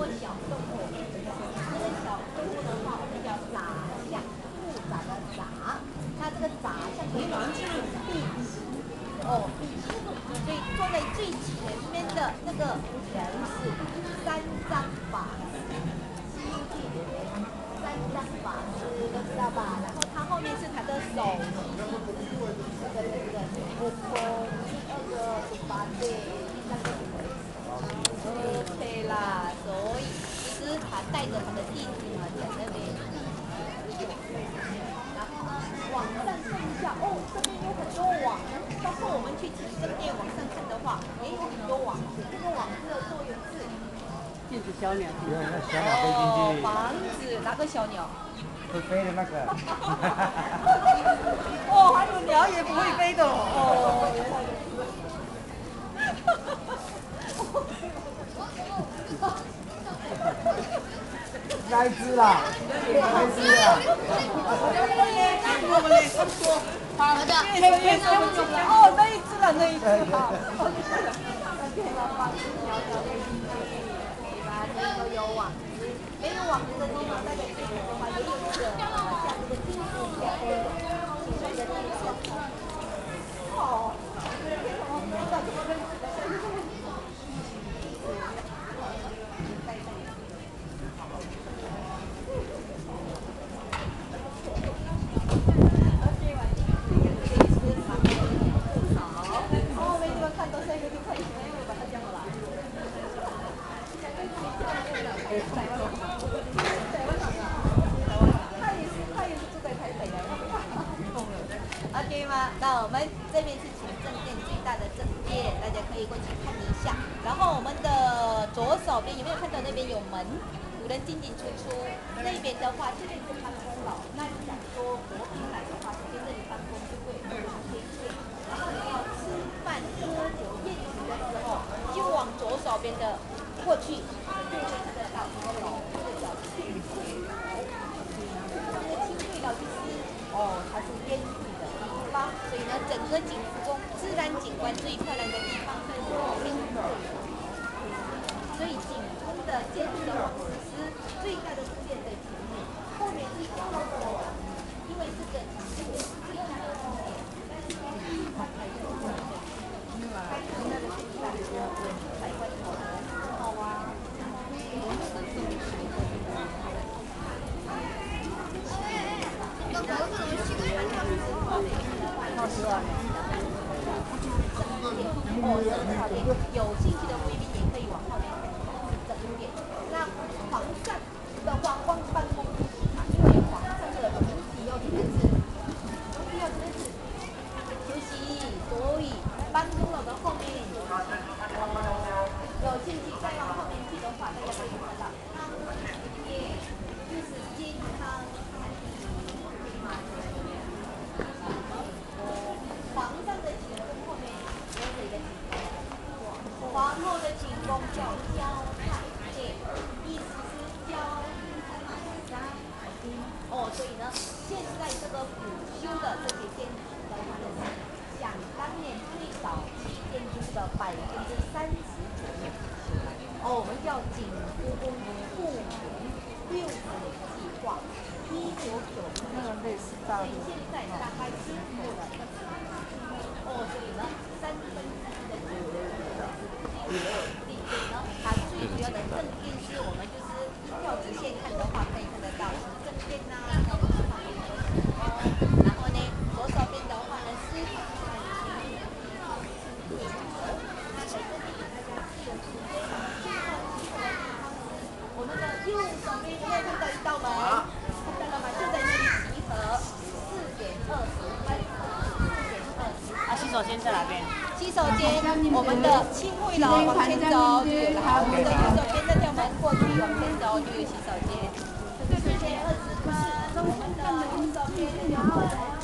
小动物。这个小动物的话，我们叫杂项，复杂的杂。那这个杂项可以完成壁纸哦，壁纸。所以坐在最前面的那个人是三张法师，《西游记》里面三张法师都知道吧？然后他后面是他的手，我第二个18岁，第三个OK 啦，所以其实他带着他的弟弟们在那边，然后呢，往上看一下，哦，这边有很多网，到时候我们去城正殿往上看的话，也有很多网，这个网子的作用是禁止小鸟。 有那小鸟飞进去。 防止哪个小鸟？ 会飞的那个。 哦，还有鸟也不会飞的哦，原来如此。 那一只啦，那一只啦。 我们嘞，他们说，好的， 哦，那一只了，那一只好。都有网子，没有网子的地方，大家记住的话，也有这个像这个金丝雀都有，其中的那些。哦，天什么？不知道怎么认识的。哦，没地方看到，下一个就看，把它讲好了。他也是住在台北的。OK 吗？那我们这边是前正殿最大的正殿，大家可以过去看一下。然后我们的左手边有没有看到那边有门？有人进进出出。那边的话，这边是办公楼。那你想说国宾来的话，这边这里办公就会有天线。然后你要吃饭、喝酒、宴请的时候，就往左手边的过去，就会看得到这个楼，这个叫清柜楼。这个清柜楼就是它是烟雨的地方，所以呢，整个景福宫自然景观最漂亮的地方是后面的。所以景宫的建筑的话，其实最大的宫殿在前面，后面是小楼的，因为这个是最大的宫殿。有兴趣的贵宾也可以往后面看整点。那皇上的话，往办公室嘛，因为皇上的龙体要怎么治？龙体要怎么治？休息，所以办公楼的后面有兴趣再往后面去的话，大家可以看到康业就是健康餐厅。皇上的寝宫后面有哪个寝宫？皇后的寝宫叫交泰殿，意思是交在哦，所以呢，现在这个古修的这些建筑的话呢，想当年最早期建筑的30%左右。哦，我们叫景福宫复原60年计划，1990年，所以现在大概经过了哦，所以呢，1/3的景福宫所以呢，它最主要的正殿是我们就是依照直线看的话，可以看得到正殿呐，然后呢，左手边的话呢是我们的右手边有没有看到一道门？看到了吗？就在那里集合4点20分，4点20。 洗手间在哪边？ 洗手间，我们的清会楼往前走就有了，我们的右手边那条门过去往前走就有洗手间。4点20分，我们的右手边那条门。